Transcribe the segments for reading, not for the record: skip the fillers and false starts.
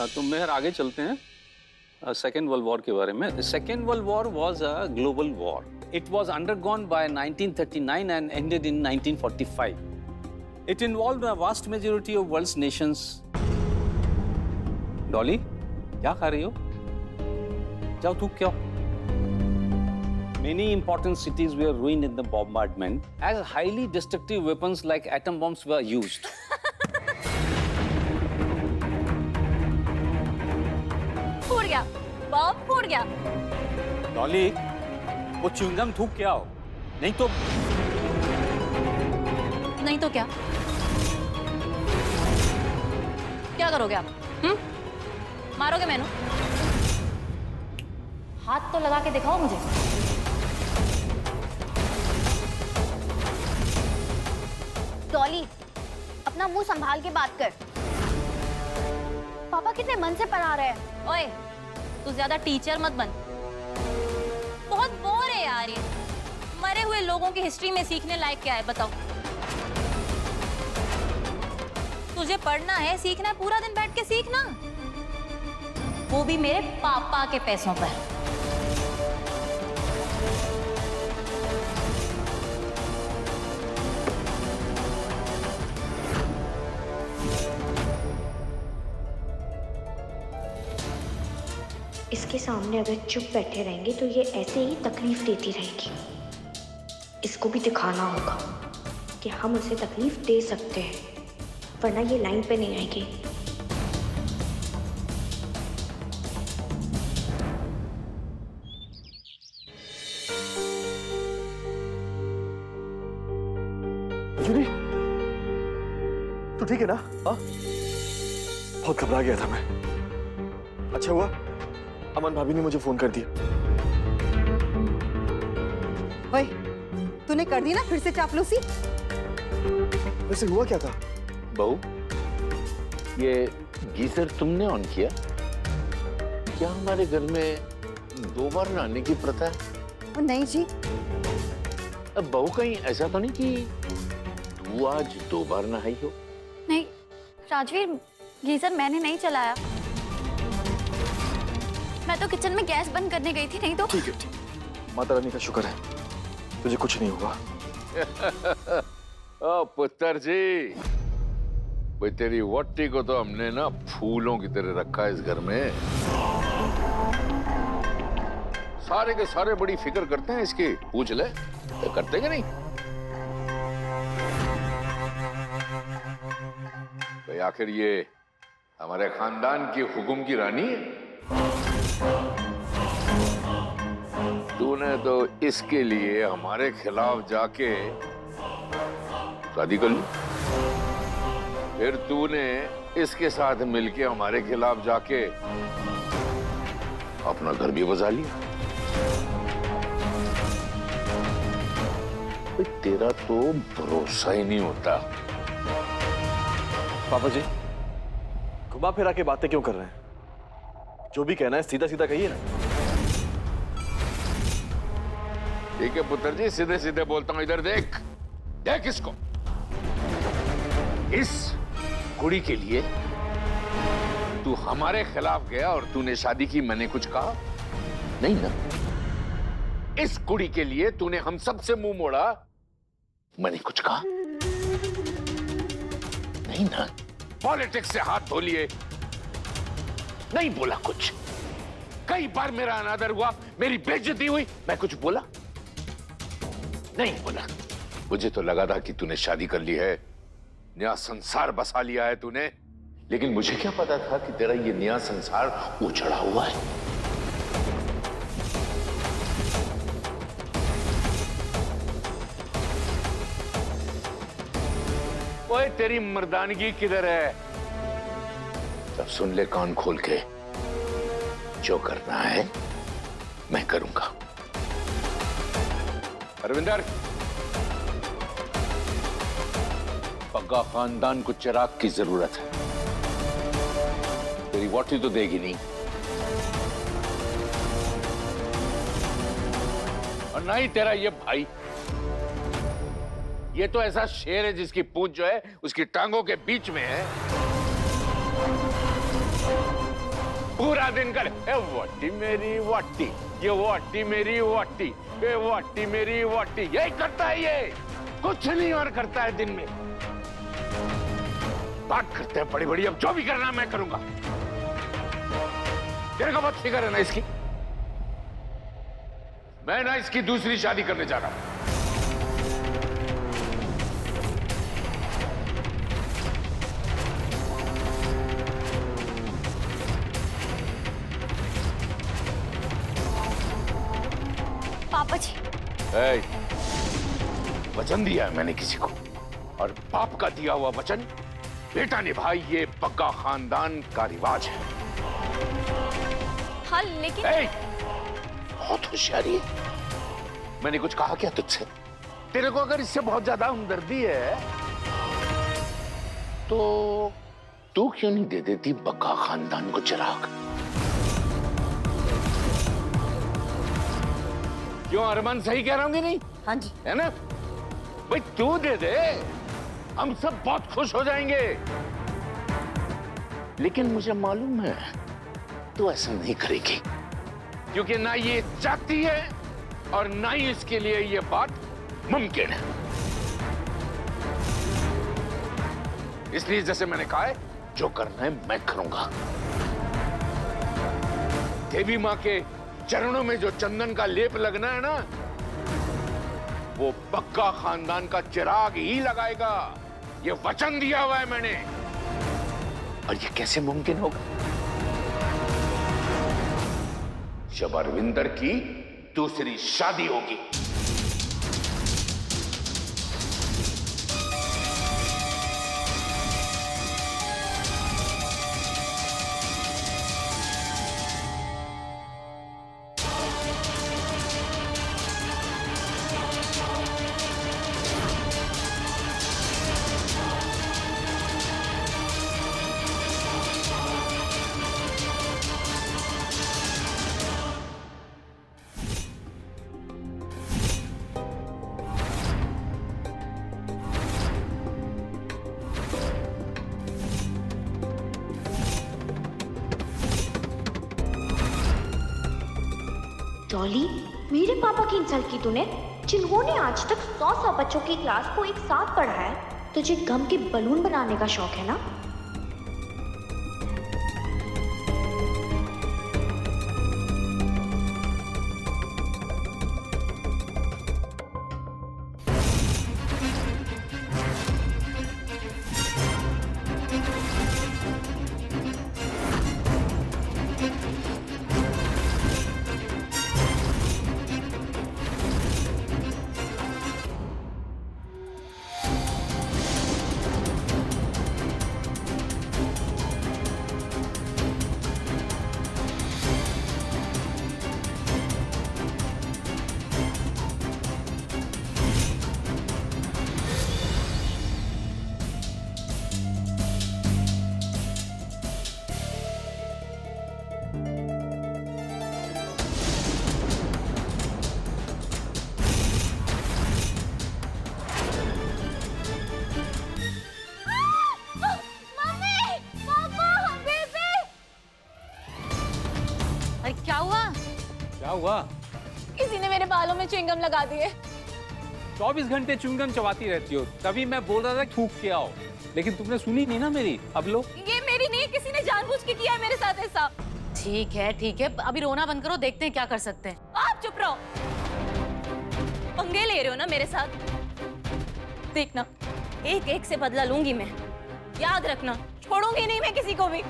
तो मेहर आगे चलते हैं सेकेंड वर्ल्ड वॉर के बारे में। Second world war was a global war. It was undergone by 1939 and ended in 1945. It involved a vast majority of world's nations. Dolly, क्या खा रही हो? जाओ थूक क्या? Many important cities were ruined in the bombardment as highly destructive weapons like atom bombs were used. फूट गया, बम फूट गया। डॉली, वो च्युइंगम थूक क्या हो? नहीं तो क्या? क्या करोगे आप? मारोगे मैनू? हाथ तो लगा के दिखाओ मुझे। डॉली, अपना मुंह संभाल के बात कर। पापा कितने मन से पढ़ा रहे हैं। ओए, तू ज्यादा टीचर मत बन। बहुत बोर है यार ये। मरे हुए लोगों की हिस्ट्री में सीखने लायक क्या है बताओ? तुझे पढ़ना है, सीखना है, पूरा दिन बैठ के सीखना, वो भी मेरे पापा के पैसों पर। इसके सामने अगर चुप बैठे रहेंगे तो ये ऐसे ही तकलीफ देती रहेगी। इसको भी दिखाना होगा कि हम उसे तकलीफ दे सकते हैं, वरना ये लाइन पे नहीं आएगी। जूली, तू ठीक है ना? हाँ, बहुत घबरा गया था मैं। अच्छा हुआ अमन भाभी ने मुझे फोन कर दिया। ओए, तूने कर दी ना फिर से चापलूसी? वैसे हुआ क्या था? बहू, ये गीजर तुमने ऑन किया? क्या हमारे घर में 2 बार नहाने की प्रथा है? नहीं जी। अब बहू कहीं ऐसा तो नहीं कि तू आज 2 बार नहाई हो? नहीं राजवीर, गीजर मैंने नहीं चलाया। मैं तो किचन में गैस बंद करने गई थी, नहीं तो। ठीक है। माता रानी का शुक्र है, तुझे कुछ नहीं हुआ। ओ पुत्र जी, भाई तेरी वट्टी को तो हमने ना फूलों की तरह रखा है इस घर में। सारे के सारे बड़ी फिक्र करते हैं इसकी, पूछ ले तो करते कि नहीं? भाई आखिर ये हमारे खानदान की हुक्म की रानी है। तूने तो इसके लिए हमारे खिलाफ जाके शादी कर ली, फिर तूने इसके साथ मिलके हमारे खिलाफ जाके अपना घर भी बसा लिया। तेरा तो भरोसा ही नहीं होता। पापा जी, घुमा फिरा के बातें क्यों कर रहे हैं? जो भी कहना है सीधा सीधा कहिए ना। ठीक है पुत्र जी, सीधे सीधे बोलता हूं। इधर देख, देख इसको। इस कुड़ी के लिए तू हमारे खिलाफ गया और तूने शादी की, मैंने कुछ कहा नहीं ना? इस कुड़ी के लिए तूने हम सब से मुंह मोड़ा, मैंने कुछ कहा नहीं ना? पॉलिटिक्स से हाथ धो लिए, नहीं बोला कुछ। कई बार मेरा अनादर हुआ, मेरी बेइज्जती हुई, मैं कुछ बोला नहीं बोला। मुझे तो लगा था कि तूने शादी कर ली है, नया संसार बसा लिया है तूने, लेकिन मुझे क्या पता था कि तेरा ये नया संसार उजड़ा हुआ है। ओए, तेरी मर्दानगी किधर है? तब सुन ले कान खोल के, जो करना है मैं करूंगा। अरविंदर, पग्गा खानदान को चिराग की जरूरत है। तेरी वोटी तो देगी नहीं, और ना ही तेरा ये भाई। ये तो ऐसा शेर है जिसकी पूंछ जो है उसकी टांगों के बीच में है। पूरा दिन कर वाटी मेरी वाटी, ये वाटी मेरी वाटी, ये वाटी मेरी वाटी, यही करता है ये, कुछ नहीं और करता है दिन में। बात करते हैं बड़ी बड़ी, अब जो भी करना है मैं करूंगा। तेरे को बहुत फिक्र है ना इसकी? मैं ना इसकी दूसरी शादी करने जा रहा हूं। पापा जी, वचन दिया है मैंने किसी को, और बाप का दिया हुआ वचन बेटा निभाई, ये पक्का खानदान का रिवाज है। हाँ लेकिन बहुत होशियारी है। मैंने कुछ कहा क्या तुझसे? तेरे को अगर इससे बहुत ज्यादा हमदर्दी है तो तू क्यों नहीं दे देती बक्का खानदान को चिराग? क्यों अरमान सही कह रहा हूँ कि नहीं? हाँ जी। है ना भाई, तू दे दे, हम सब बहुत खुश हो जाएंगे। लेकिन मुझे मालूम है तू ऐसा नहीं करेगी, क्योंकि ना ये चाहती है और ना ही इसके लिए ये बात मुमकिन है। इसलिए जैसे मैंने कहा है, जो करना है मैं करूंगा। देवी मां के चरणों में जो चंदन का लेप लगना है ना, वो पक्का खानदान का चिराग ही लगाएगा। ये वचन दिया हुआ है मैंने। और ये कैसे मुमकिन होगा? जब अरविंदर की दूसरी शादी होगी। डॉली, मेरे पापा की इंसल्ट की तूने, जिन्होंने आज तक 100 बच्चों की क्लास को एक साथ पढ़ाया है। तुझे गम के बलून बनाने का शौक है ना? क्या हुआ? किसी ने मेरे बालों में च्युइंगम लगा दिए। 24 घंटे च्युइंगम चबाती रहती हो, तभी मैं बोल रहा था थूक के आओ, लेकिन तुमने सुनी नहीं ना मेरी। अब लो। ये मेरी नहीं, किसी ने जानबूझ के किया है मेरे साथ ऐसा। ठीक है, अभी रोना बंद करो, देखते हैं क्या कर सकते हैं। आप चुप रहो। पंगे ले रहे हो ना मेरे साथ? देखना, एक एक से बदला लूंगी मैं। याद रखना, छोड़ूंगी नहीं मैं किसी को भी।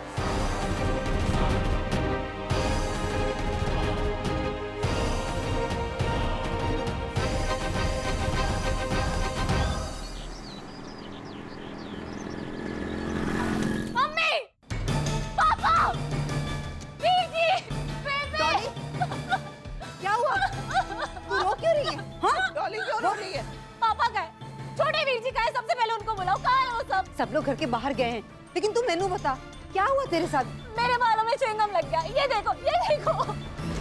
सब लोग घर के बाहर गए हैं, लेकिन तू मैनू बता, क्या हुआ तेरे साथ? मेरे बालों में च्युइंगम लग गया। ये देखो, ये देखो।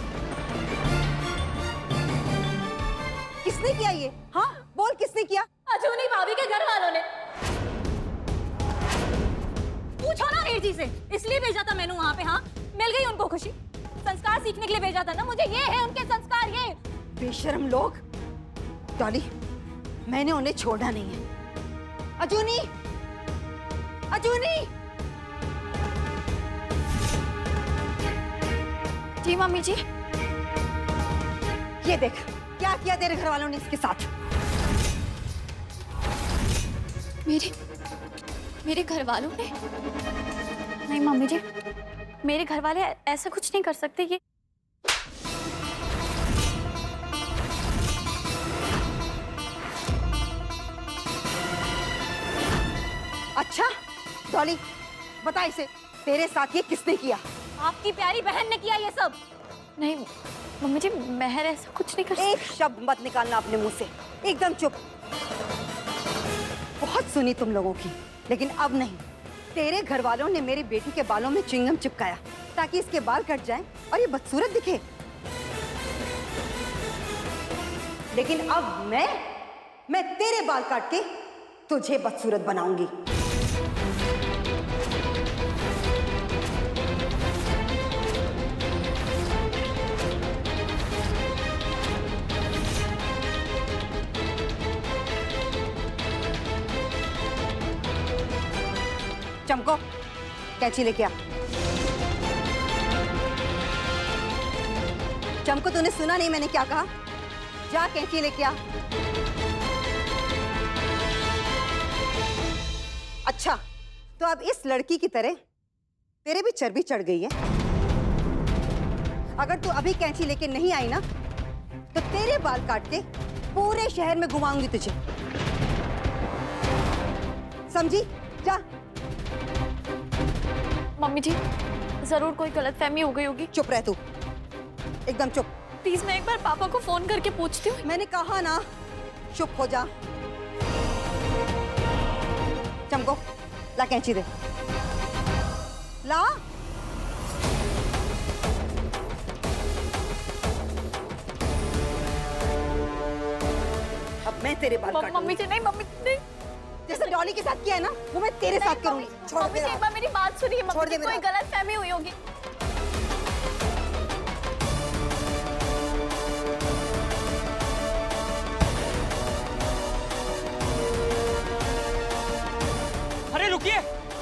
किसने किया ये? हाँ बोल, किसने किया? अजूनी भाभी के घर वालों ने। पूछ पूछो ना वीर जी से, इसलिए भेजा था मैंने वहाँ पे। हाँ, मिल गई उनको खुशी। संस्कार सीखने के लिए भेजा था ना मुझे, ये है उनके संस्कार। ये बेशर्म लोग। डॉली, मैंने उन्हें छोड़ना नहीं है। अजूनी, अजूनी। जी मम्मी जी। ये देख क्या किया तेरे घर वालों ने इसके साथ। मेरे घर वालों ने? नहीं मम्मी जी, मेरे घर वाले ऐसा कुछ नहीं कर सकते। ये अच्छा डॉली, बता इसे, तेरे साथ ये किसने किया? आपकी प्यारी बहन ने किया ये सब। नहीं मम्मी जी, महर ऐसा कुछ नहीं कर सकती। एक शब्द मत निकालना अपने मुंह से, एकदम चुप। बहुत सुनी तुम लोगों की, लेकिन अब नहीं। तेरे घर वालों ने मेरी बेटी के बालों में च्युइंगम चिपकाया ताकि इसके बाल कट जाएं और ये बदसूरत दिखे। लेकिन अब मैं तेरे बाल काट के तुझे बदसूरत बनाऊंगी। चमको, कैंची लेके आ। चमको, तूने सुना नहीं मैंने क्या कहा? जा कैंची लेके आ। अच्छा, तो अब इस लड़की की तरह तेरे भी चर्बी चढ़ गई है। अगर तू अभी कैंची लेके नहीं आई ना, तो तेरे बाल काट के पूरे शहर में घुमाऊंगी तुझे। समझी? जा। मम्मी जी, जरूर कोई गलतफहमी हो गई होगी। चुप रह तू, एकदम चुप। प्लीज मैं एक बार पापा को फोन करके पूछती हूँ। मैंने कहा ना, चुप हो जा। चमको, ला कैंची दे, ला। अब मैं तेरे बाल काटूंगी। मम्मी जी नहीं, मम्मी नहीं। जैसे डॉली के साथ किया है ना, वो मैं तेरे साथ करूंगी। छोड़ दे, एक बार मेरी बात सुनिए। छोड़ दे, कोई गलतफहमी हुई होगी। अरे रुकिए,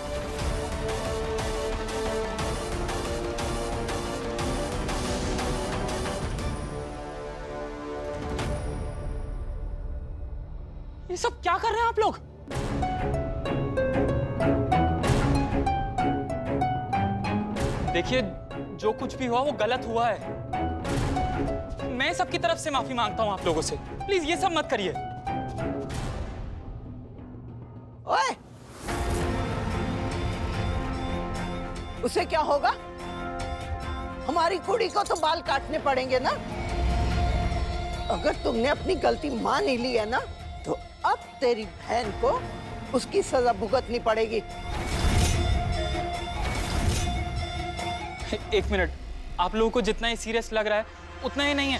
ये सब क्या कर रहे हैं आप लोग? देखिए, जो कुछ भी हुआ वो गलत हुआ है। मैं सबकी तरफ से माफी मांगता हूं आप लोगों से। प्लीज ये सब मत करिए। ओए, उसे क्या होगा? हमारी कुड़ी को तो बाल काटने पड़ेंगे ना। अगर तुमने अपनी गलती मान ही ली है ना, तो अब तेरी बहन को उसकी सजा भुगतनी पड़ेगी। एक मिनट, आप लोगों को जितना ही सीरियस लग रहा है उतना ही नहीं है।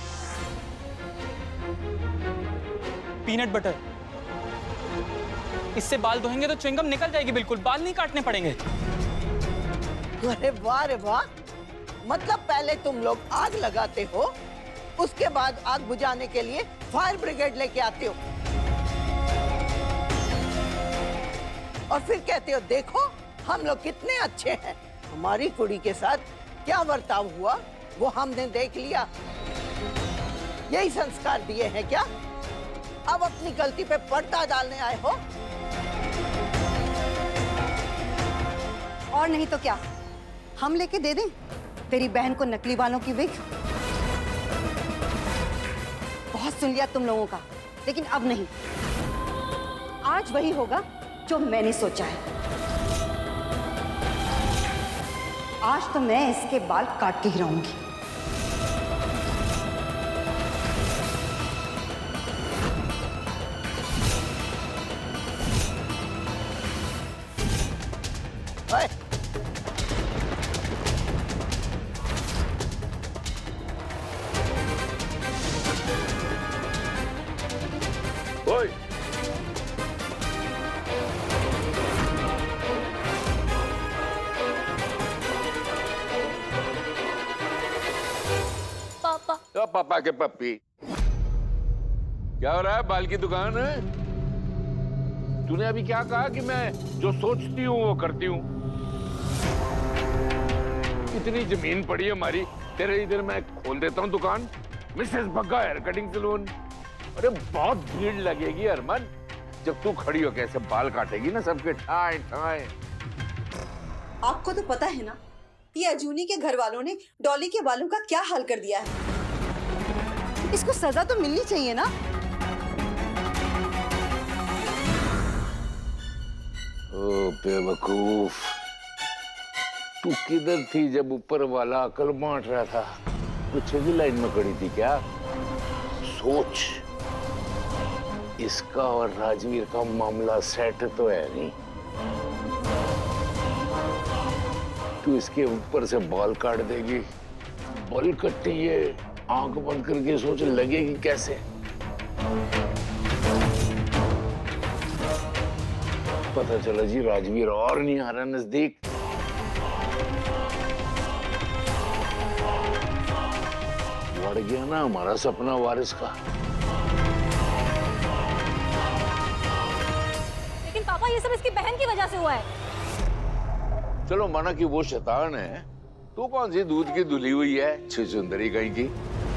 पीनट बटर, इससे बाल धोएंगे तो च्युइंगम निकल जाएगी बिल्कुल, बाल नहीं काटने पड़ेंगे। अरे वाह रे वाह, मतलब पहले तुम लोग आग लगाते हो, उसके बाद आग बुझाने के लिए फायर ब्रिगेड लेके आते हो, और फिर कहते हो देखो हम लोग कितने अच्छे हैं। हमारी कुड़ी के साथ क्या बर्ताव हुआ वो हमने देख लिया। यही संस्कार दिए हैं क्या? अब अपनी गलती पे पर्दा डालने आए हो? और नहीं तो क्या, हम लेके दे दें तेरी बहन को नकली बालों की विग? बहुत सुन लिया तुम लोगों का, लेकिन अब नहीं। आज वही होगा जो मैंने सोचा है। आज तो मैं इसके बाल काट के ही रहूंगी। ओए, ओए, पापा के पप्पी। क्या हो रहा है? बाल की दुकान है? तूने अभी क्या कहा कि मैं जो सोचती हूँ वो करती हूँ। इतनी जमीन पड़ी है हमारी, तेरे इधर मैं खोल देता हूँ दुकान, Mrs Bagga hair cutting salon. अरे बहुत भीड़ लगेगी अरमान, जब तू खड़ी हो कैसे बाल काटेगी ना सबके ठाए ठाए। आपको तो पता है ना, ये अर्जुनी के घर वालों ने डॉली के बालों का क्या हाल कर दिया है। इसको सजा तो मिलनी चाहिए ना। ओ बेवकूफ, तू किधर थी जब ऊपर वाला अकल बांट रहा था? पीछे की लाइन में खड़ी थी क्या? सोच, इसका और राजवीर का मामला सेट तो है नहीं। तू इसके ऊपर से बाल काट देगी, बाल कट्टी है, आंख बंद करके सोच लगेगी कैसे? पता चला जी राजवीर और नहीं आ रहा नजदीक। बढ़ गया ना हमारा सपना वारिस का। लेकिन पापा ये सब इसकी बहन की वजह से हुआ है। चलो माना कि वो शैतान है, तू कौन सी दूध की धुली हुई है छुंदरी कहीं की।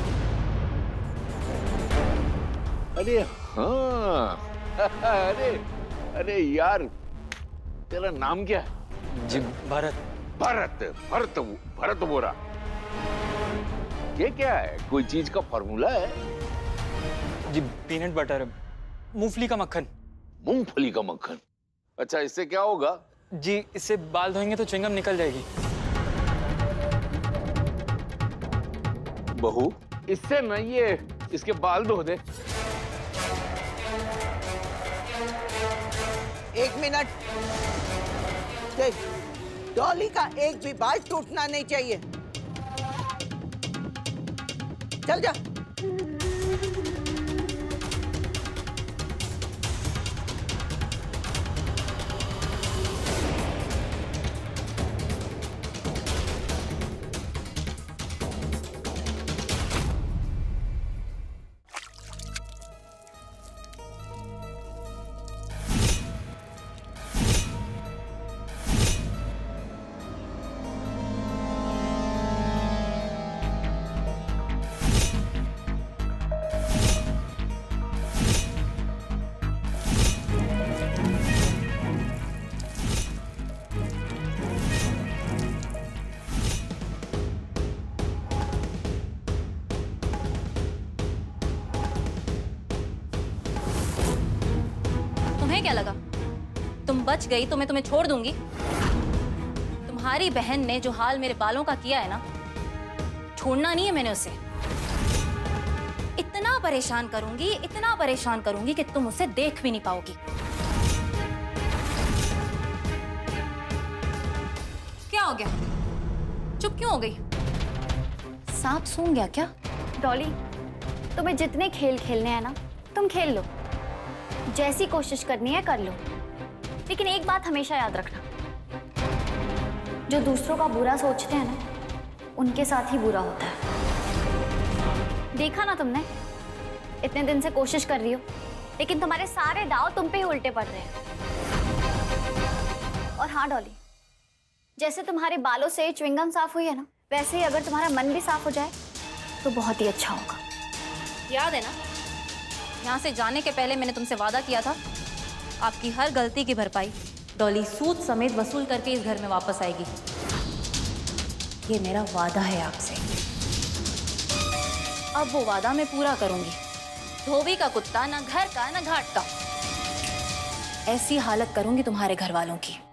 अरे हाँ अरे यार, तेरा नाम क्या है? जी भरत। भरत भरत भरत बोरा। ये क्या है? कोई चीज का फॉर्मूला है? जी पीनट बटर, मूंगफली का मक्खन। मूंगफली का मक्खन? अच्छा, इससे क्या होगा? जी इससे बाल धोएंगे तो च्युइंगम निकल जाएगी। बहू, इससे ना ये इसके बाल धो दे। 1 मिनट, देख, डॉली का एक भी बाल टूटना नहीं चाहिए। चल जा। तुम्हें क्या लगा तुम बच गई तो मैं तुम्हें छोड़ दूंगी? तुम्हारी बहन ने जो हाल मेरे बालों का किया है ना, छोड़ना नहीं है मैंने उसे। इतना परेशान करूंगी कि तुम उसे देख भी नहीं पाओगी। क्या हो गया? चुप क्यों हो गई? सांप सूंघ गया क्या? डॉली, तुम्हें जितने खेल खेलने हैं ना, तुम खेल लो। जैसी कोशिश करनी है कर लो, लेकिन एक बात हमेशा याद रखना, जो दूसरों का बुरा सोचते हैं ना, उनके साथ ही बुरा होता है। देखा ना तुमने, इतने दिन से कोशिश कर रही हो, लेकिन तुम्हारे सारे दाव तुम पे ही उल्टे पड़ रहे हैं। और हाँ डॉली, जैसे तुम्हारे बालों से च्युइंगम साफ हुई है ना, वैसे ही अगर तुम्हारा मन भी साफ हो जाए तो बहुत ही अच्छा होगा। याद है ना, यहाँ से जाने के पहले मैंने तुमसे वादा किया था, आपकी हर गलती की भरपाई डॉली सूद समेत वसूल करके इस घर में वापस आएगी। ये मेरा वादा है आपसे। अब वो वादा मैं पूरा करूंगी। धोबी का कुत्ता, ना घर का ना घाट का। ऐसी हालत करूंगी तुम्हारे घर वालों की।